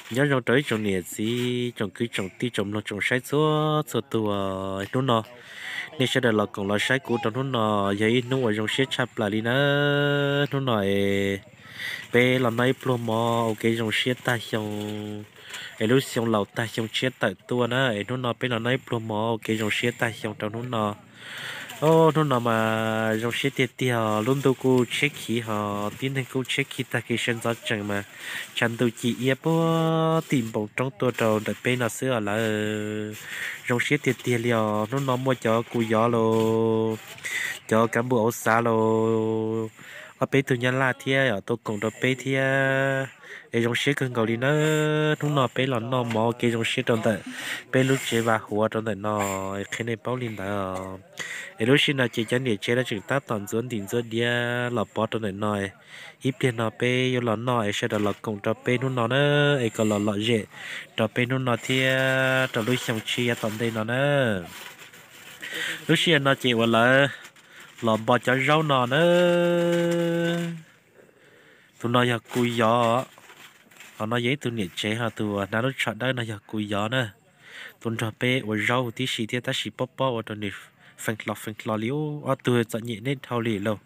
nhớ trong tới trong nhà gì trong cứ trong tí trong lo trong sai số số tua nó nọ nên sẽ là còn là sai của trong nó nọ vậy nó ở trong sẽ chập lại đi nữa nó nọ bé làm này promo ok trong sẽ ta trong lúc xong lầu ta trong sẽ tại tua nữa nó nọ bé làm này promo ok trong sẽ ta trong nó nọ ô nó nằm mà trong xe tiệt tiệt luôn đâu cô check khí họ tin rằng cô check khí ta cái sân gió chẳng mà chẳng đâu chỉ yếp bố tìm bóng trongตัวđầu để bên nó sửa là trong xe tiệt tiệt liao nó nằm mua cho cô gió lo cho cán bộ xã lo ở bên tụi nhân là thiệt ở tôi cùng đó bên thiệt để trong xe cần cầu đi nữa nó nọ bên là nó mò cái trong xe trong đấy bên lúc chế và hùa trong đấy nó khi này bao linh đó lúc xin là chỉ cho địa chế là chúng ta toàn dẫn định dẫn đi là bỏ trong này nói ít tiền nó pe yêu là nói sẽ là cùng cho pe nó nữa ấy còn là dễ cho pe nó thì cho lúc xong chi toàn đây nó nữa lúc xin nó chỉ là bỏ cho rau nó nữa tụi nó giờ cùi gió họ nói giấy tụi nhiệt chế ha tụi nó nó chọn đây nó giờ cùi gió nữa tụi cho pe ở rau tí xí thì ta xí bóp bóp ở trong này phanh lò liu ở từ chọn nhẹ nên thao lì lâu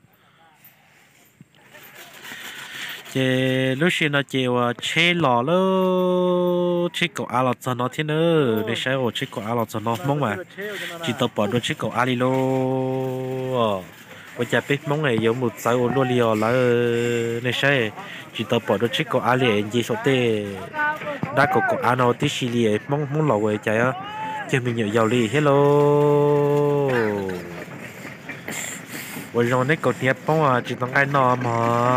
chế lúc xưa nó chế chế lò lô chế cậu à lò cho nó thế nữa để sao chế cậu à lò cho nó mong mà chỉ tập bỏ đôi chế cậu à đi lô bây giờ biết mong này giống một sáu luôn liò là để sao chỉ tập bỏ đôi chế cậu à liền gì số tê đã cậu à nó tí xì liền mong mong lò về chạy á cho mình nhớ giàu đi hello bây giờ này cậu tiệp phong à chỉ tông cái nọ mà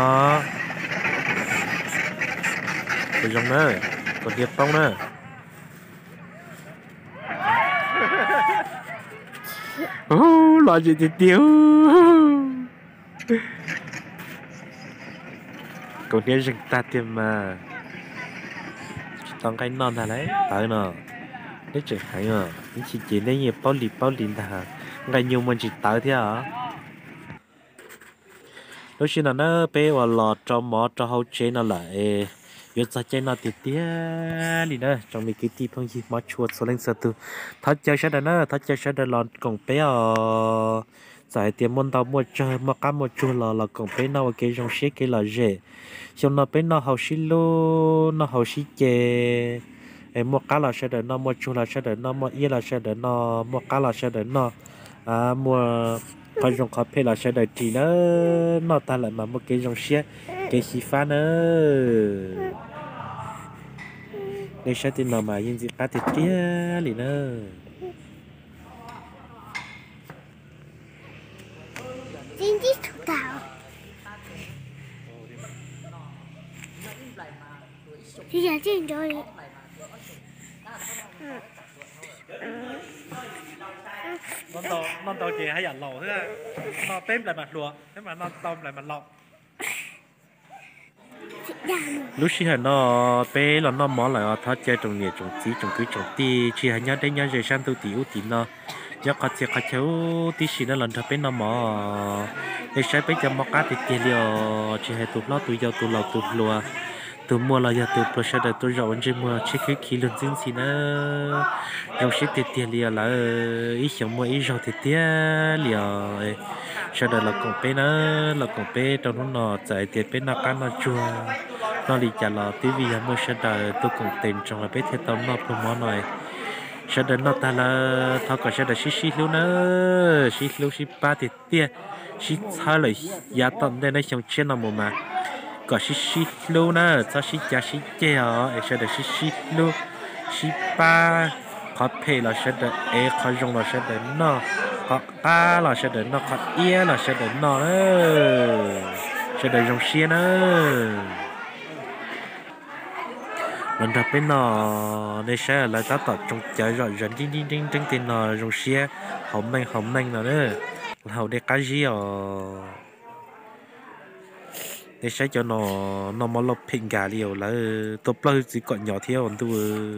bây giờ nữa cậu tiệp phong nữa lo gì thì tiêu cậu tiệp dừng ta tiêm mà chỉ tông cái nọ thà đấy tới nọ đấy chẳng hay à những chị lấy nhiều bao lì thà ngày nhiều mình chỉ tới thế à lúc xưa nó bé và lọt trong mỏ trong hậu chế nó lại giờ sa chế nó tiệt tía đi nữa trong mấy cái tí phong gì mà chuột số lên sợ từ thắt chơi sẽ nó thắt chơi sẽ lọt còn bé giải tiền môn tàu mua chơi mà cá mua chua là còn bé nào cái trong xí cái là dễ trong nó bé nó hậu xí lô nó hậu xí chè em mua cá là sẽ nó mua chua là sẽ nó mua yên là sẽ nó mua cá là sẽ nó mua coi trong cà phê là sẽ đợi thì nó ta lại mà một cái trong xe cái xí phá nữa đây sẽ tin nào mà những gì cá thịt kia liền nữa chính trị thủ đạo thì giờ trên rồi non tàu chị hay dặn lẩu thế nó tém lại mặt lụa thế mà non tôm lại mặt lọc lúc xí hay nó bé là nó mỏ lại thắt chơi trồng nhẹ trồng tí trồng cứ trồng tí chỉ hay nhớ đến nhớ về sang tu tí ưu tí nó nhớ cá chê cá chéo tí xí nó lần thằng bé nó mỏ để sai bé cho mỏ cá thì tiền liều chỉ hay tụt lót tụi giàu tụt lẩu tụt lùa tụi mua là giờ tụi pro sẽ để tụi giàu anh chơi mua chỉ cái kỹ lượng chính xí nó giàu xí tiền liều là ít xong mua ít giàu tiền liều sau đó là còn bé nó là còn bé trong nó chạy tiền bé nó cá nó chua nó đi chả là tí vì mua sau đó tôi còn tiền trong là bé theo tao nó promo này sau đó nó ta là thao cả sau đó xí luôn nữa xí luôn xí ba tiền xí sao lại giá tận đây nó xong trên nào mà có xí luôn nữa sao xí giá xí chè à sau đó xí luôn xí ba có thể là sau đó có dùng là sau đó nó có cá là sẽ đến nó có ia là sẽ đến nó sẽ đến trong xe nữa lần đầu bên nó đây sẽ là ta tập trong chợ rồi dần đi tiền nó trong xe hỏng nanh nó nữa hậu để cái gì để sẽ cho nó mà lọc pin gà liều là top lâu chỉ còn nhỏ theo anh tu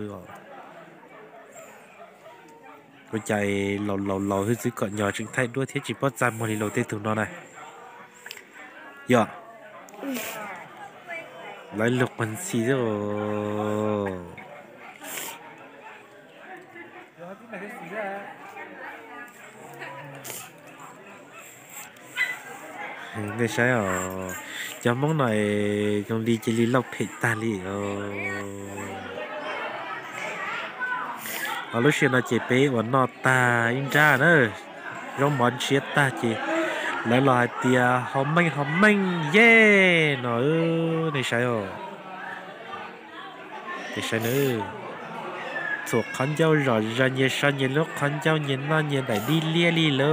cái chạy lò hơi dưới cọn nhỏ chúng thay đua thế chỉ bắt ra một lò tê từ nó này giờ lấy lục mình xí rồi người sai cho món này trong đi chỉ lý lọc hết ta li lúc xưa nó chỉ bé và nó ta in ra nữa trong món chia ta chỉ lại lại tia hom manh yeah nó này sai thì sai nữa thuộc khán giáo rồi ra nhiều sao nhiều lúc khán giáo nhiều nó nhiều đại đi lia li lơ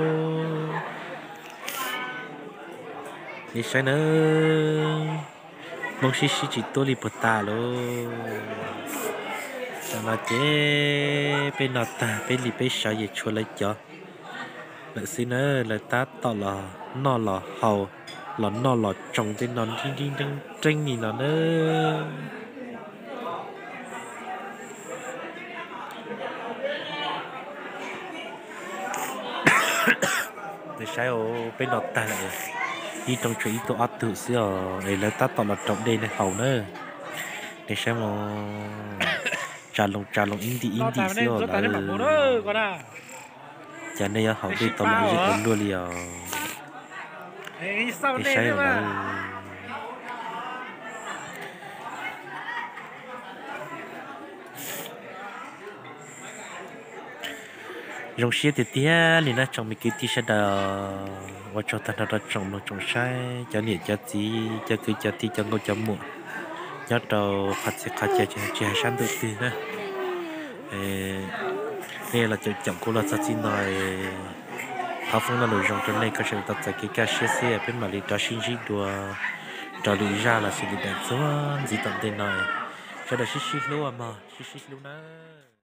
thì sai nữa mong xí xí chỉ tôi đi bật ta luôn sao mà chế bên nọ ta bên li bên sao vậy chua lấy cho lại xin nữa lại ta tỏ là nó là hầu là nó là trồng tên nó đi tranh gì nó nữa để sai ở bên nọ ta lại đi trong chuỗi tôi áp tự xíu để lại ta tỏ là trồng đây này hầu nữa để sai mà trà lồng in đi xíu là chả này hầu đi tao lại giật luôn liền để sai là rong xia thì tia liền trong mấy cái tí sẽ đờ và cho ta nó trồng nó trồng sai cho nhiệt cho tí cho cứ cho tí cho ngô cho muộn nhớ đầu phát sẽ khai chạy sang được tí nữa đây là chậm cô là sao xin nói thao phong là nội dung trong này có sự tập tại cái xe bên mà đi cho xin gì đùa cho đi ra là sự đi đánh số gì tận tên này cho được xí xí luôn mà xí xí luôn đó